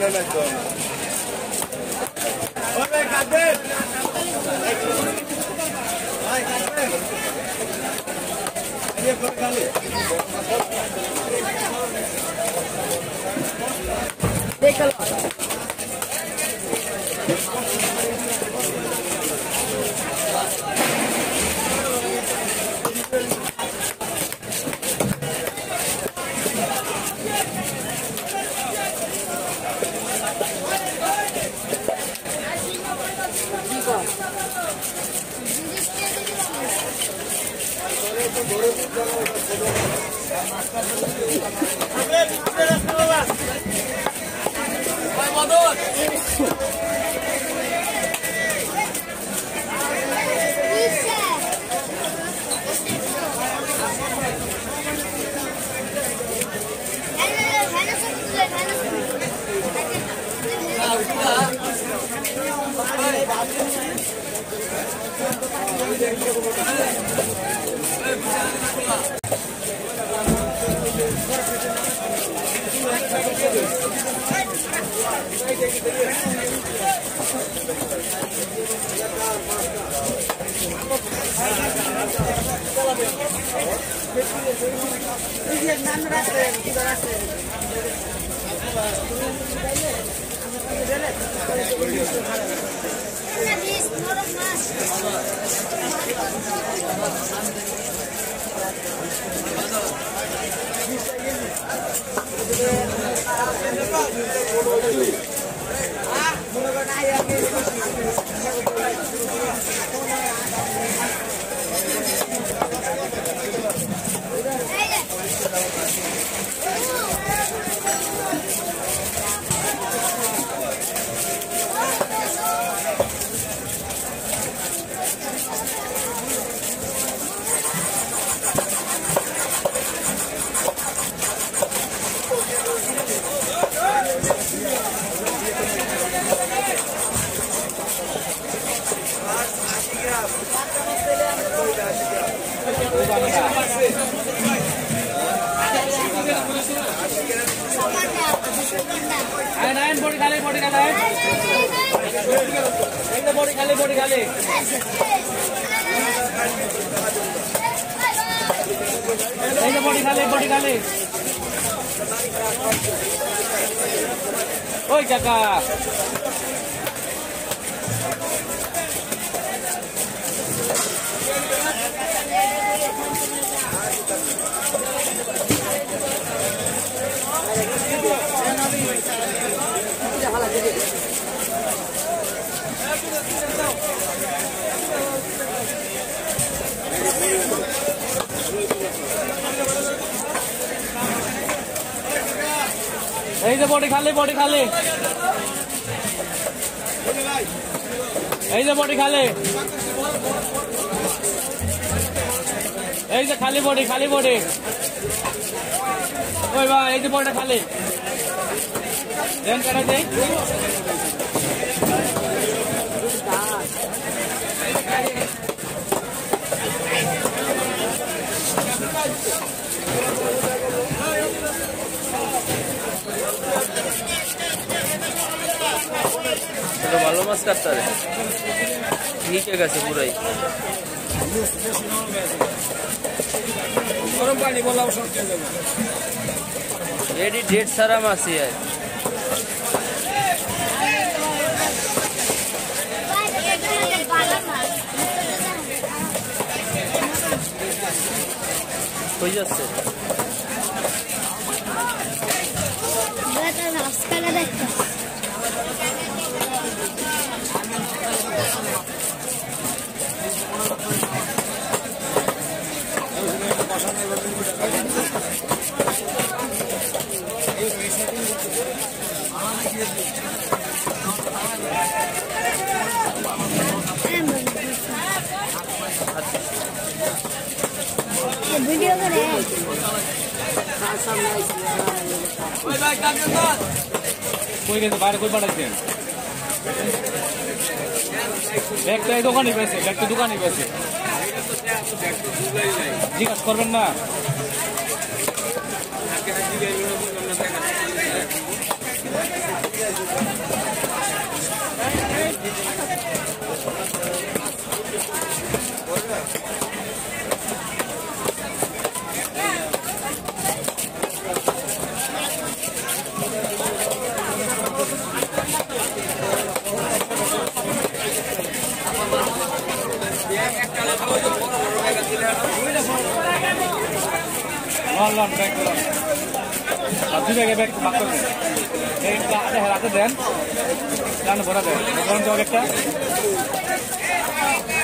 Oi, Kakak. এই যে body খালি এই যে বডি খালি এই যে খালি বডি ওই ভাই এই যে বডিটা খালি দেন কাটা দেই ভালো মাছ কাটতে হবে নিচে গেছে পুরাই গরম পানি বলাও এডি ডেট সারা মাছই আর হয়ে যাচ্ছে वीडियो करे कोई के बाहर कोई पड़ा है बैग तो दुकान ही पैसे बैग तो दुकान ही पैसे জিজ্ঞাসা করবেন না লন ব্যাগ লন আর দুই ব্যাগে ব্যাগ ভাগ করে দেন হাতে দেন ভরা দেন গরম জগ একটা